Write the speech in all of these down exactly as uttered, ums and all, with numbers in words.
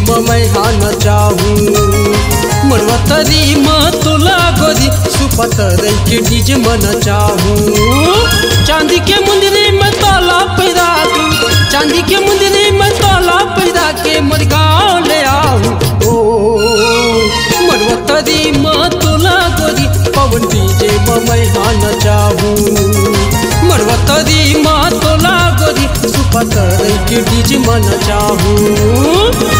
मैं हान चाहूँ मरवा तरी माँ तोला गोरी सुपतर के डीजे मन चाहूँ चांदी के मुंदरी में ताला पैदा दूँ चांदी के मुंदरी में ताला पैदा के मर गाँव ले आऊँ ओ मरवा तरी माँ तोला गोरी पवन डीजे मैं हान चाहूँ मरवा तरी माँ तोला गोरी सुपतर के डीजे मन चाहूँ।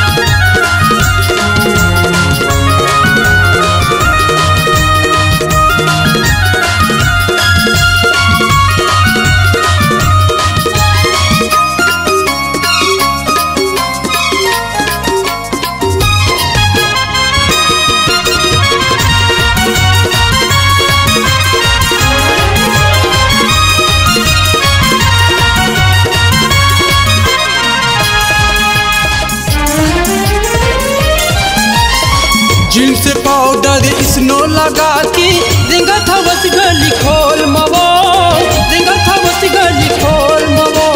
जींस पाउडर स्नो लगा के रिंगा था बस गली खोल मवो रिंगा था बस गली खोल मवो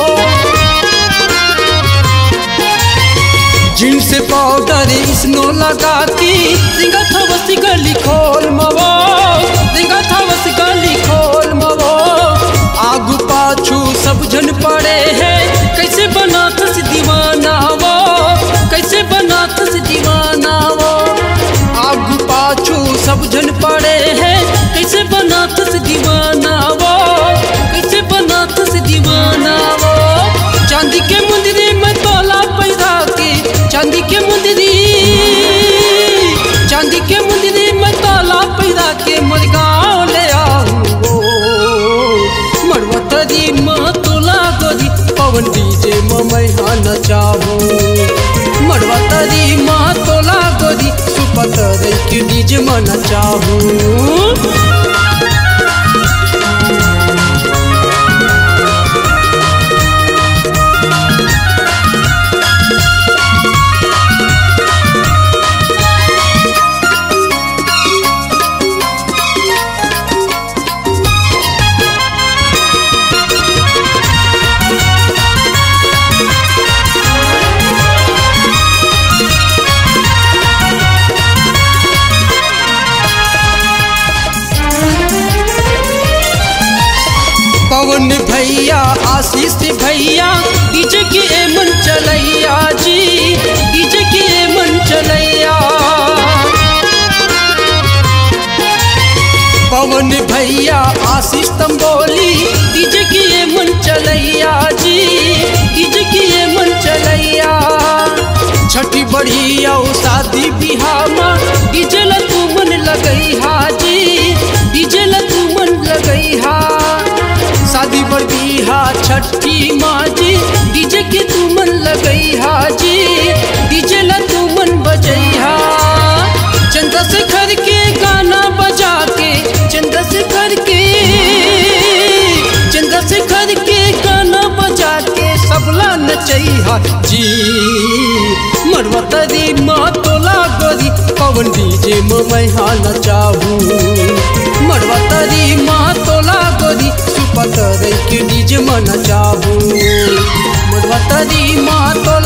जींस पाउडर स्नो लगा के रिंगा था बस गली खोल मवो रिंगा था बस गली खोल मवो आगू पाछू सब जन पड़े हैं कैसे बना था दीवाना वो कैसे बना था दीवाना वो आगू पाछू सब जन पड़े हैं कैसे बना तुस दीवाना वो कैसे बना तुस दीवाना वो चांदी के मुंदरी में तोला पैदा के चांदी के मुंदरी चांदी के मुंदरी में तोला पैदा के मर गाँव ले आऊँ मरवा तरी माँ तोला गोरी पवन डीजे मैं हान चाहूँ मरवा तरी माँ तोला गोरी सुपतर के डीजे मन चाहूँ। पवन भैया आशीष भैया डीजे के मन चलैया जी डीजे के मन चलैया पवन भैया आशीष तम बोली डीजे के मन चलैया जी डीजे के मन चलैया छठी बढ़िया शादी बिहार में डीजे ला तू मन लगई हाजी डीजे ला तू मन लगई हा शादी बढ़ी हा छठी माँ जी डीजे के तू मन लगई हाजी डीजे ला तू मन बजई हा चंद्रशेखर के गाना बजा के चंद्रशेखर के चंद्रशेखर के गाना बजा के सबला नचई हा जी मरवा तरी माँ तोला गोरी पवन डीजे मैं हान चाहूँ मरवा तरी माँ तोला गोरी सुपतर के डीजे मन चाहूँ मरवा तरी माँ तोला